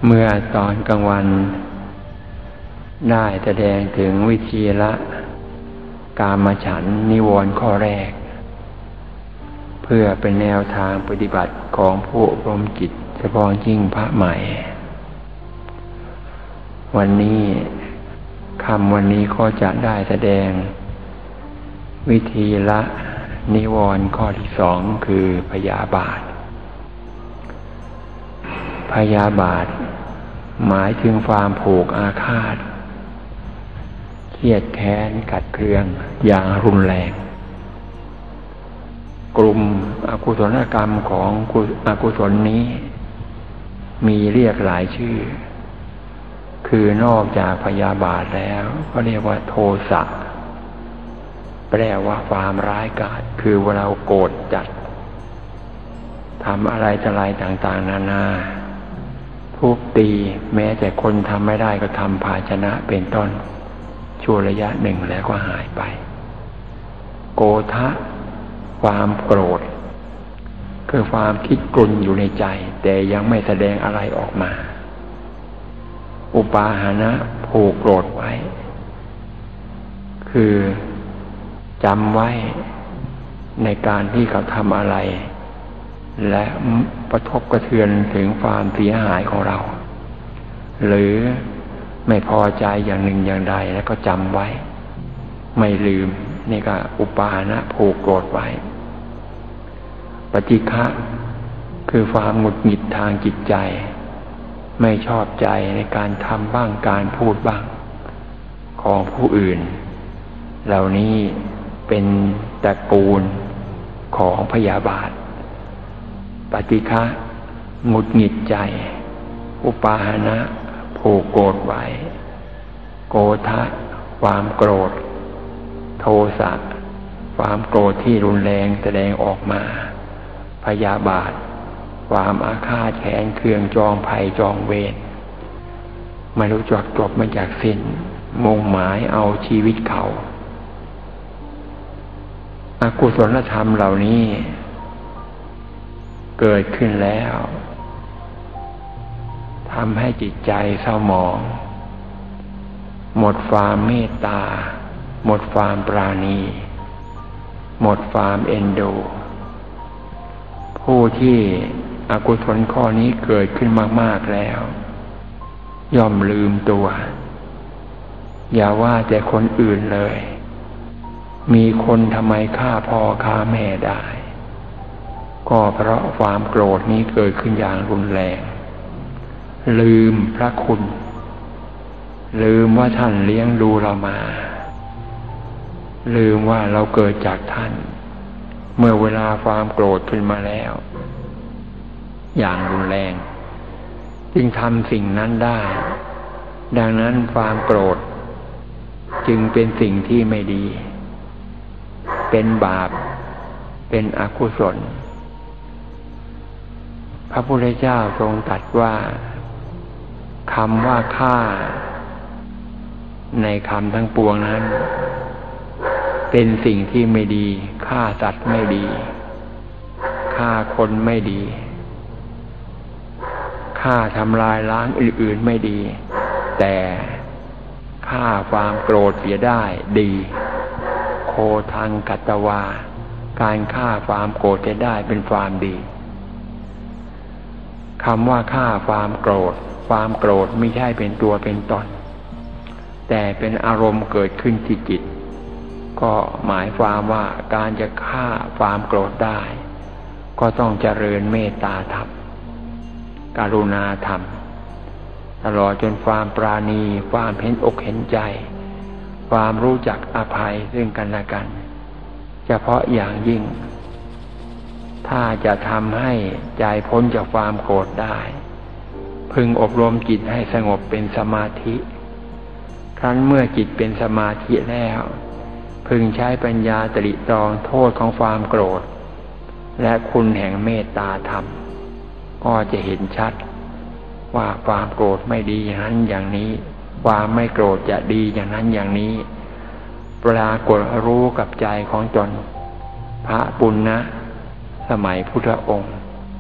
เมื่อตอนกลางวันได้แสดงถึงวิธีละกามฉันท์นิวรณ์ข้อแรกเพื่อเป็นแนวทางปฏิบัติของผู้อบรมจิตเฉพาะยิ่งพระใหม่วันนี้ก็จะได้แสดงวิธีละนิวรณ์ข้อที่สองคือพยาบาทหมายถึงความผูกอาฆาตเครียดแค้นขัดเคืองอย่างรุนแรงกลุ่มอกุศลกรรมของอกุศลนี้มีเรียกหลายชื่อคือนอกจากพยาบาทแล้วก็เรียกว่าโทสะแปลว่าความร้ายกาจคือเวลาโกรธจัดทำอะไรต่างๆนานาทุบตีแม้แต่คนทำไม่ได้ก็ทำภาชนะเป็นต้นชั่วระยะหนึ่งแล้วก็หายไปโกฏะความโกรธคือความคิดกลุ่นอยู่ในใจแต่ยังไม่แสดงอะไรออกมาอุปาหานะผูกโกรธไว้คือจำไว้ในการที่เขาทำอะไรและกระทบกระเทือนถึงความเสียหายของเราหรือไม่พอใจอย่างหนึ่งอย่างใดแล้วก็จำไว้ไม่ลืมนี่ก็อุปาหานะผูกโกรธไว้ปฏิฆะคือความหงุดหงิดทางจิตใจไม่ชอบใจในการทำบ้างการพูดบ้างของผู้อื่นเหล่านี้เป็นตระกูลของพยาบาทปฏิฆะหงุดหงิดใจอุปาหานะผูกโกรธไว้โกฏะความโกรธโทสะความโกรธที่รุนแรงแสดงออกมาพยาบาทความอาฆาตแค้นเคืองจองภัยจองเวรไม่รู้จักจบไม่จากสิ้นมุ่งหมายเอาชีวิตเขาอกุศลธรรมเหล่านี้เกิดขึ้นแล้วทำให้จิตใจเศร้าหมองหมดความเมตตาหมดความปราณีหมดความเอ็นดูผู้ที่อกุศลข้อนี้เกิดขึ้นมากๆแล้วย่อมลืมตัวอย่าว่าแต่คนอื่นเลยมีคนทำไมฆ่าพ่อฆ่าแม่ได้ก็เพราะความโกรธนี้เกิดขึ้นอย่างรุนแรงลืมพระคุณลืมว่าท่านเลี้ยงดูเรามาลืมว่าเราเกิดจากท่านเมื่อเวลาความโกรธขึ้นมาแล้วอย่างรุนแรงจึงทำสิ่งนั้นได้ดังนั้นความโกรธจึงเป็นสิ่งที่ไม่ดีเป็นบาปเป็นอกุศลพระพุทธเจ้าทรงตรัสว่าคำว่าฆ่าในคำทั้งปวงนั้นเป็นสิ่งที่ไม่ดีฆ่าสัตว์ไม่ดีฆ่าคนไม่ดีฆ่าทำลายล้างอื่นๆไม่ดีแต่ฆ่าความโกรธเสียได้ดีโคทังกัตตวาการฆ่าความโกรธจะได้เป็นความดีคำว่าฆ่าความโกรธไม่ใช่เป็นตัวเป็นตนแต่เป็นอารมณ์เกิดขึ้นที่จิตก็หมายความว่าการจะฆ่าความโกรธได้ก็ต้องเจริญเมตตาธรรมกรุณาธรรมตลอดจนความปราณีความเห็นอกเห็นใจความรู้จักอภัยซึ่งกันและกันเฉพาะอย่างยิ่งถ้าจะทำให้ใจพ้นจากความโกรธได้พึงอบรมจิตให้สงบเป็นสมาธิครั้นเมื่อจิตเป็นสมาธิแล้วพึงใช้ปัญญาตริตรองโทษของความโกรธและคุณแห่งเมตตาธรรมก็จะเห็นชัดว่าความโกรธไม่ดีอย่างนั้นอย่างนี้ความไม่โกรธจะดีอย่างนั้นอย่างนี้ปรากฏรู้กับใจของตนพระปุณณะสมัยพุทธองค์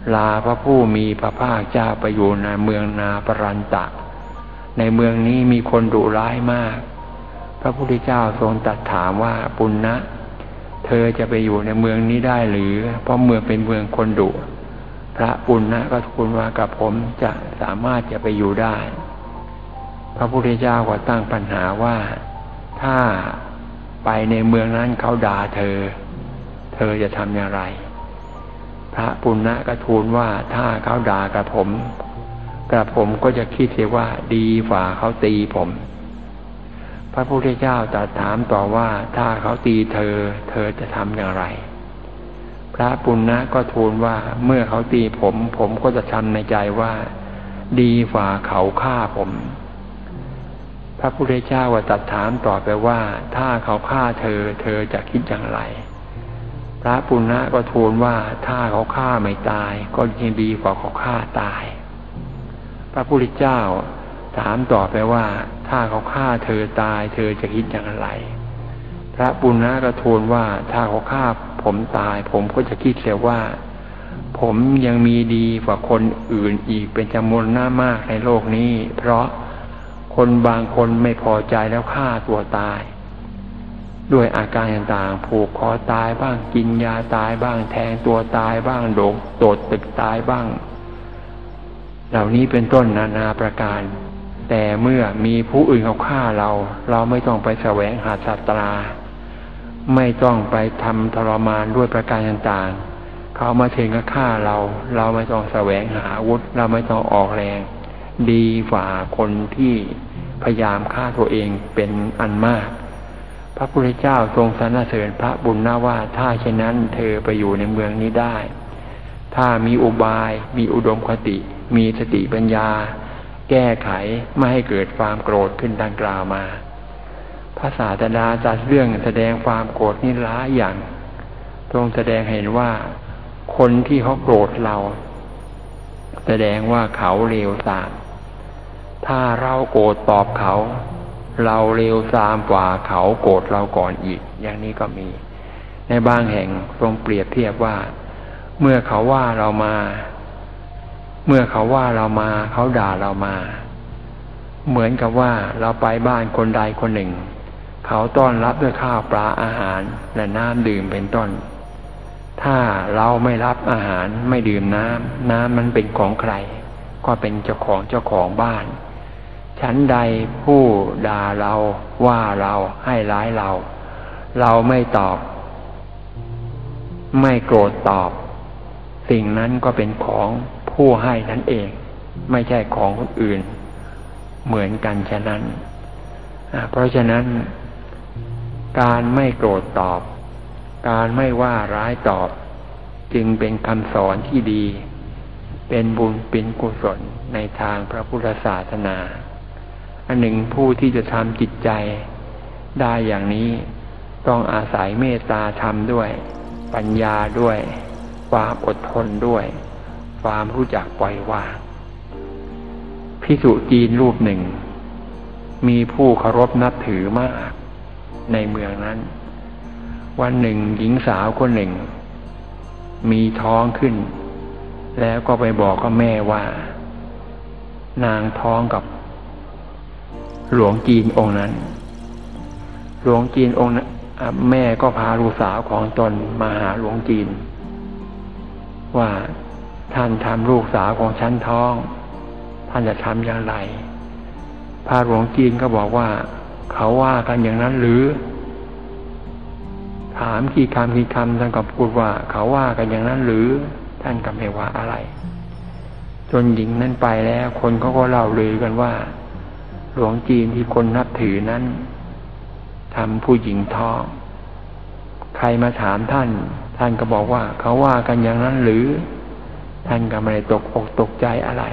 ลาพระผู้มีพระภาคเจ้าไปอยู่ในเมืองนาปรันตะในเมืองนี้มีคนดุร้ายมากพระพุทธเจ้าทรงตรัสถามว่าปุณณะเธอจะไปอยู่ในเมืองนี้ได้หรือเพราะเมืองเป็นเมืองคนดุพระปุณณะก็ทูลว่ากับผมจะสามารถจะไปอยู่ได้พระพุทธเจ้าก็ตั้งปัญหาว่าถ้าไปในเมืองนั้นเขาด่าเธอจะทำอย่างไรพระปุณณะก็ทูลว่าถ้าเขาด่ากับผมก็จะคิดเสียว่าดีฝ่าเขาตีผมพระพุทธเจ้าตรัสถามต่อว่าถ้าเขาตีเธอจะทำอย่างไรพระปุณณะก็ทูลว่าเมื่อเขาตีผมก็จะทำในใจว่าดีฝ่าเขาฆ่าผมพระพุทธเจ้าก็ตรัสถามต่อไปว่าถ้าเขาฆ่าเธอจะคิดอย่างไรพระปุณณะก็ทูลว่าถ้าเขาฆ่าไม่ตายก็ยังดีกว่าเขาฆ่าตายพระพุทธเจ้าถามต่อไปว่าถ้าเขาฆ่าเธอตายเธอจะคิดอย่างไรพระปุณณะก็ทูลว่าถ้าเขาฆ่าผมตายผมก็จะคิดเสียว่าผมยังมีดีกว่าคนอื่นอีกเป็นจำนวนมากในโลกนี้เพราะคนบางคนไม่พอใจแล้วฆ่าตัวตายด้วยอาการต่างๆผูกคอตายบ้างกินยาตายบ้างแทงตัวตายบ้างโดดตึกตายบ้างเหล่านี้เป็นต้นนานาประการแต่เมื่อมีผู้อื่นเขาฆ่าเราไม่ต้องไปแสวงหาศาสตราไม่ต้องไปทำทรมานด้วยประการต่างๆเขามาถึงก็ฆ่าเราไม่ต้องแสวงหาอาวุธเราไม่ต้องออกแรงดีฝ่าคนที่พยายามฆ่าตัวเองเป็นอันมากพระพุทธเจ้าทรงสรรเสริญพระบุญนาว่าถ้าเช่นนั้นเธอไปอยู่ในเมืองนี้ได้ถ้ามีอุบายมีอุดมคติมีสติปัญญาแก้ไขไม่ให้เกิดความโกรธขึ้นดังกล่าวมาพระศาสดาตรัสเรื่องแสดงความโกรธนี่หลายอย่างทรงแสดงเห็นว่าคนที่เขาโกรธเราแสดงว่าเขาเลวทรามถ้าเราโกรธตอบเขาเราเลวทรามกว่าเขาโกรธเราก่อนอีกอย่างนี้ก็มีในบางแห่งทรงเปรียบเทียบว่าเมื่อเขาว่าเรามาเขาด่าเรามาเหมือนกับว่าเราไปบ้านคนใดคนหนึ่งเขาต้อนรับด้วยข้าวปลาอาหารและน้ำดื่มเป็นต้นถ้าเราไม่รับอาหารไม่ดื่มน้ำมันเป็นของใครก็เป็นเจ้าของบ้านฉันใดผู้ด่าเราว่าเราให้ร้ายเราไม่ตอบไม่โกรธตอบสิ่งนั้นก็เป็นของผู้ให้นั่นเองไม่ใช่ของคนอื่นเหมือนกันฉะนั้นเพราะฉะนั้นการไม่โกรธตอบการไม่ว่าร้ายตอบจึงเป็นคำสอนที่ดีเป็นบุญเป็นกุศลในทางพระพุทธศาสนาอันหนึ่งผู้ที่จะทำจิตใจได้อย่างนี้ต้องอาศัยเมตตาธรรมด้วยปัญญาด้วยความอดทนด้วยความรู้จักปล่อยวางภิกษุจีนรูปหนึ่งมีผู้เคารพนับถือมากในเมืองนั้นวันหนึ่งหญิงสาวคนหนึ่งมีท้องขึ้นแล้วก็ไปบอกกับแม่ว่านางท้องกับหลวงจีนองค์นั้นหลวงจีนองค์นั้นแม่ก็พาลูกสาวของตนมาหาหลวงจีนว่าท่านทำลูกสาวของฉันท้องท่านจะทำอย่างไรพระหลวงจีนก็บอกว่าเขาว่ากันอย่างนั้นหรือถามกี่คำท่านก็พูดว่าเขาว่ากันอย่างนั้นหรือท่านก็ไม่ว่าอะไรจนหญิงนั้นไปแล้วคนเขาก็เล่าลือกันว่าหลวงจีนที่คนนับถือนั้นทำผู้หญิงท้องใครมาถามท่านก็บอกว่าเขาว่ากันอย่างนั้นหรือท่านก็ไม่ได้ตกอกตกใจอะไร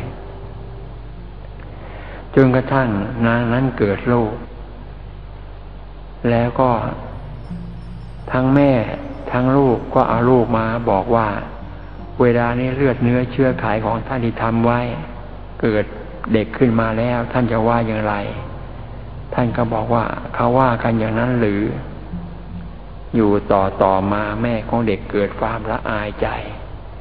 จนกระทั่งนางนั้นเกิดลูกแล้วก็ทั้งแม่ทั้งลูกก็เอาลูกมาบอกว่าเวลานี้เลือดเนื้อเชื้อไขของท่านที่ทำไว้เกิดเด็กขึ้นมาแล้วท่านจะว่าอย่างไรท่านก็บอกว่าเขาว่ากันอย่างนั้นหรืออยู่ต่อมาแม่ของเด็กเกิดความละอายใจ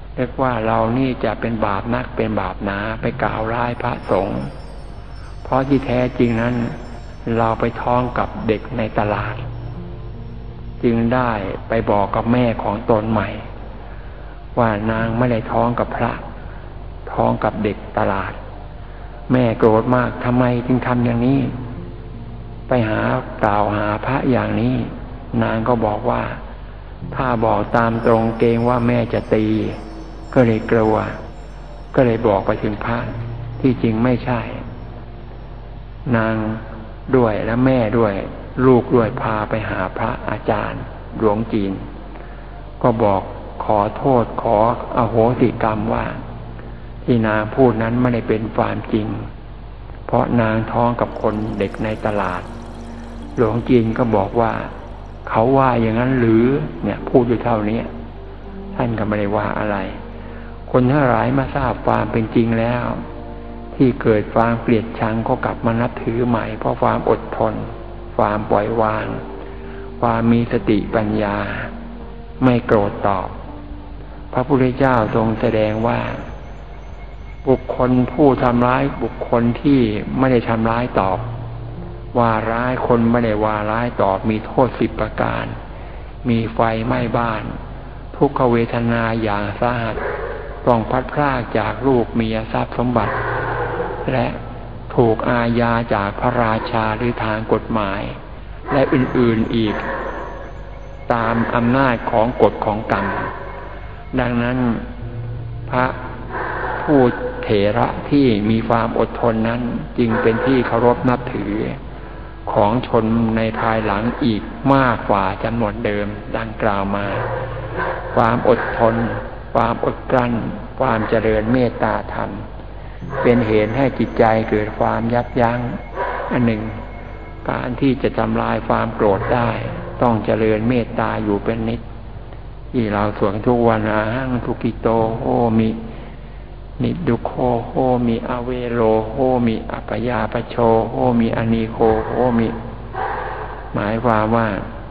เรียกว่าเรานี่จะเป็นบาปนักเป็นบาปหนาไปกล่าวร้ายพระสงฆ์เพราะที่แท้จริงนั้นเราไปท้องกับเด็กในตลาดจึงได้ไปบอกกับแม่ของตนใหม่ว่านางไม่ได้ท้องกับพระท้องกับเด็กตลาดแม่โกรธมากทำไมจึงทำอย่างนี้ไปกล่าวหาพระอย่างนี้นางก็บอกว่าถ้าบอกตามตรงเกรงว่าแม่จะตีก็เลยกลัวก็เลยบอกไปถึงพระที่จริงไม่ใช่นางด้วยและแม่ด้วยลูกด้วยพาไปหาพระอาจารย์หลวงจีนก็บอกขอโทษขออโหสิกรรมว่าที่นางพูดนั้นไม่ได้เป็นความจริงเพราะนางท้องกับคนเด็กในตลาดหลวงจีนก็บอกว่าเขาว่าอย่างนั้นหรือเนี่ยพูดอยู่เท่านี้ท่านก็ไม่ได้ว่าอะไรคนทั้งหลายมาทราบความเป็นจริงแล้วที่เกิดความเกลียดชังก็กลับมานับถือใหม่เพราะความอดทนความปล่อยวางความมีสติปัญญาไม่โกรธตอบพระพุทธเจ้าทรงแสดงว่าบุคคลผู้ทำร้ายบุคคลที่ไม่ได้ทำร้ายตอบว่าร้ายคนไม่ได้ว่าร้ายตอบมีโทษ10 ประการมีไฟไหม้บ้านทุกขเวทนาอย่างสาหัสต้องพัดพรากจากลูกเมียทรัพย์สมบัติและถูกอาญาจากพระราชาหรือทางกฎหมายและอื่นๆอีกตามอำนาจของกฎของกรรมดังนั้นพระผู้เถระที่มีความอดทนนั้นจึงเป็นที่เคารพนับถือของชนในภายหลังอีกมากกว่าจำนวนเดิมดังกล่าวมาความอดทนความอดกลั้นความเจริญเมตตาธรรมเป็นเหตุให้จิตใจเกิดความยับยั้งอันหนึ่งการที่จะทำลายความโกรธได้ต้องเจริญเมตตาอยู่เป็นนิจที่เราสวดทุกวันอาหังทุกิโตโหมินิดุโคโหมิอเวโรโหมิอัปยาปโชโหมิอนีโคโหมิหมายความว่า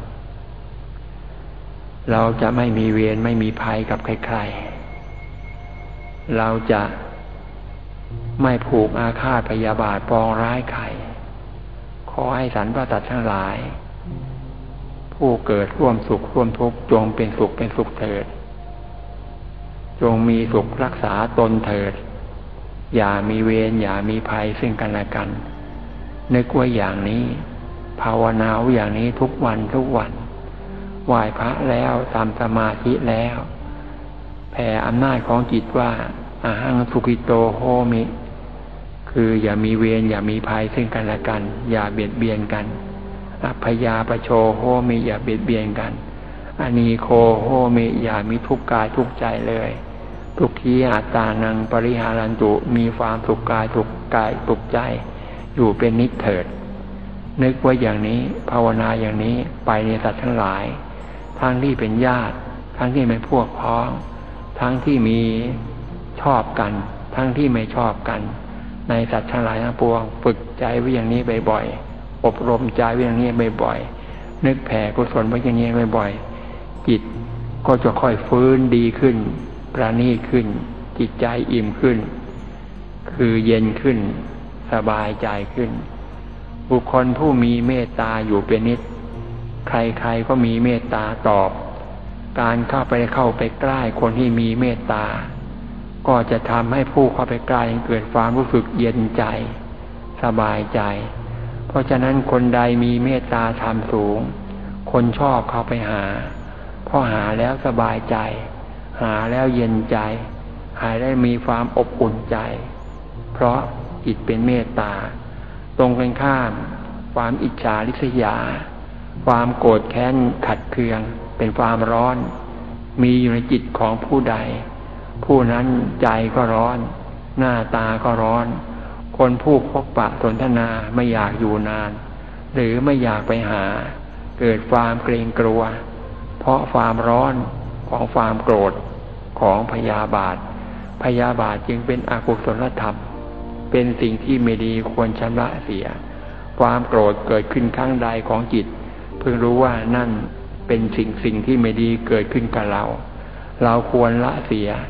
เราจะไม่มีเวรไม่มีภัยกับใครๆเราจะไม่ผูกอาฆาตพยาบาทปองร้ายใครขอให้สรรพสัตว์ทั้งหลายผู้เกิดร่วมสุขร่วมทุกข์จงเป็นสุขเป็นสุขเถิดจงมีสุขรักษาตนเถิดอย่ามีเวรอย่ามีภัยซึ่งกันและกันนึกไว้อย่างนี้ภาวนาอย่างนี้ทุกวันทุกวันไหว้พระแล้วทำสมาธิแล้วแผ่อำนาจของจิตว่าอาหังสุขิโตโหมิคืออย่ามีเวรอย่ามีภัยซึ่งกันและกันอย่าเบียดเบียนกันอัพพยาปโชโหมิอย่าเบียดเบียนกันอนีโคโหมิอย่ามีทุกข์กายทุกข์ใจเลยทุกขีอัตตานังปริหารันตุมีความสุขกายสุขกายสุขใจอยู่เป็นนิจเถิดนึกไว้อย่างนี้ภาวนาอย่างนี้ไปในสัตว์ทั้งหลายทั้งที่เป็นญาติทั้งที่เป็นพวกพ้องทั้งที่มีชอบกันทั้งที่ไม่ชอบกันในสัตว์ทั้งหลายทั้งปวงฝึกใจไว้อย่างนี้บ่อยๆอบรมใจไว้อย่างนี้บ่อยๆนึกแผ่กุศลไว้อย่างนี้บ่อยๆจิตก็จะค่อยฟื้นดีขึ้นประณีตขึ้นจิตใจอิ่มขึ้นคือเย็นขึ้นสบายใจขึ้นบุคคลผู้มีเมตตาอยู่เป็นนิจใครๆก็มีเมตตาตอบการเข้าไปใกล้คนที่มีเมตตาก็จะทำให้ผู้เข้าไปใกล้เกิดความรู้สึกเย็นใจสบายใจเพราะฉะนั้นคนใดมีเมตตาธรรมสูงคนชอบเข้าไปหาเพราะหาแล้วสบายใจหาแล้วเย็นใจหาได้มีความอบอุ่นใจเพราะจิตเป็นเมตตาตรงกันข้ามความอิจฉาริษยาความโกรธแค้นขัดเคืองเป็นความร้อนมีอยู่ในจิตของผู้ใดผู้นั้นใจก็ร้อนหน้าตาก็ร้อนคนผู้พบปะสนทนาไม่อยากอยู่นานหรือไม่อยากไปหาเกิดความเกรงกลัวเพราะความร้อนของความโกรธของพยาบาทจึงเป็นอกุศลธรรมเป็นสิ่งที่ไม่ดีควรชำระเสียความโกรธเกิดขึ้นครั้งใดของจิตเพิ่งรู้ว่านั่นเป็นสิ่งที่ไม่ดีเกิดขึ้นกับเราควรละเสีย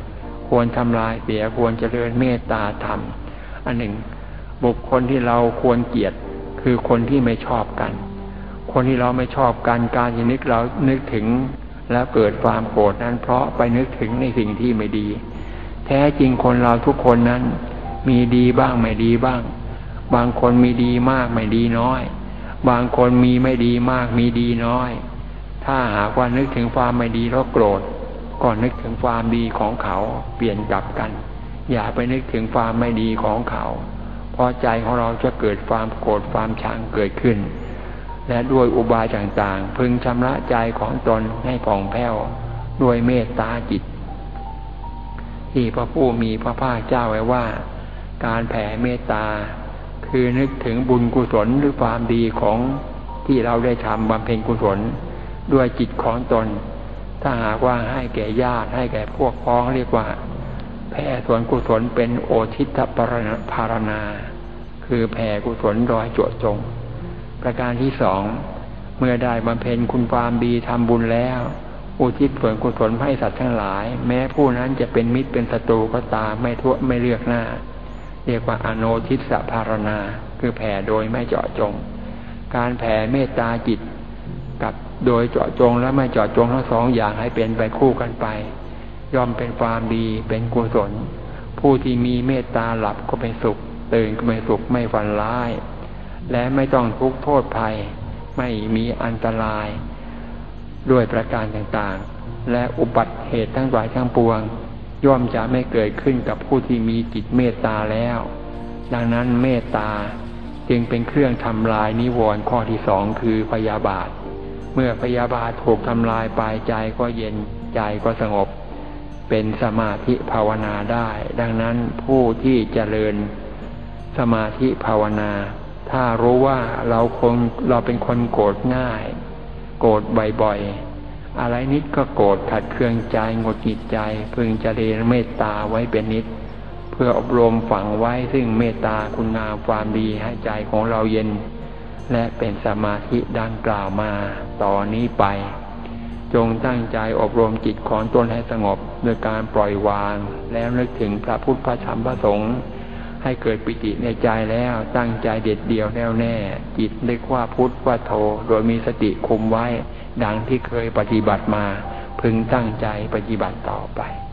ควรทำลายเสียควรเจริญเมตตาธรรมอันหนึ่งบุคคลที่เราควรเกลียดคือคนที่ไม่ชอบกันคนที่เราไม่ชอบกันการที่นึกถึงแล้วเกิดความโกรธนั้นเพราะไปนึกถึงในสิ่งที่ไม่ดีแท้จริงคนเราทุกคนนั้นมีดีบ้างไม่ดีบ้างบางคนมีดีมากไม่ดีน้อยบางคนมีไม่ดีมากมีดีน้อยถ้าหากว่านึกถึงความไม่ดีแล้วโกรธก็นึกถึงความดีของเขาเปลี่ยนกลับกันอย่าไปนึกถึงความไม่ดีของเขาเพราะใจของเราจะเกิดความโกรธความชังเกิดขึ้นและด้วยอุบายต่างๆพึงชำระใจของตนให้ผ่องแผ้วด้วยเมตตาจิตที่พระผู้มีพระภาคเจ้าไว้ว่าการแผ่เมตตาคือนึกถึงบุญกุศลหรือความดีของที่เราได้ทำบำเพ็ญกุศลด้วยจิตของตนถ้าหากว่าให้แก่ญาติให้แก่พวกพ้องเรียกว่าแผ่ส่วนกุศลเป็นโอทิตภารณาคือแผ่กุศลโดยเจาะจงประการที่สองเมื่อได้บำเพ็ญคุณความดีทำบุญแล้วอุทิศส่วนกุศลให้สัตว์ทั้งหลายแม้ผู้นั้นจะเป็นมิตรเป็นศัตรูก็ตามไม่เลือกหน้าเรียกว่าอโนทิสภารณาคือแผ่โดยไม่เจาะจงการแผ่เมตตาจิตกับโดยเจาะจงและไม่เจาะจงทั้งสองอย่างให้เป็นไปคู่กันไปย่อมเป็นความดีเป็นกุศลผู้ที่มีเมตตาหลับก็เป็นสุขตื่นก็เป็นสุขไม่ฝันร้ายและไม่ต้องทุกข์โทษภัยไม่มีอันตรายด้วยประการต่างๆและอุบัติเหตุทั้งหลายทั้งปวงย่อมจะไม่เกิดขึ้นกับผู้ที่มีจิตเมตตาแล้วดังนั้นเมตตาจึงเป็นเครื่องทำลายนิวรณ์ข้อที่สองคือพยาบาทเมื่อพยาบาทถูกทำลายไปใจก็เย็นใจก็สงบเป็นสมาธิภาวนาได้ดังนั้นผู้ที่เจริญสมาธิภาวนาถ้ารู้ว่าเราเป็นคนโกรธง่ายโกรธบ่อยๆอะไรนิดก็โกรธขัดเคืองใจหงุดหงิดใจพึงเจริญเมตตาไว้เป็นนิดเพื่ออบรมฝังไว้ซึ่งเมตตาคุณงามความดีให้ใจของเราเย็นและเป็นสมาธิดังกล่าวมาต่อนนี้ไปจงตั้งใจอบรมจิตของตนให้สงบโดยการปล่อยวางแล้วนึกถึงพระพุทธพระธรรมพระสงฆ์ให้เกิดปิติในใจแล้วตั้งใจเด็ดเดี่ยวแน่วแน่จิตนึกว่าพุทธว่าโธโดยมีสติคุมไว้ดังที่เคยปฏิบัติมาพึงตั้งใจปฏิบัติต่อไป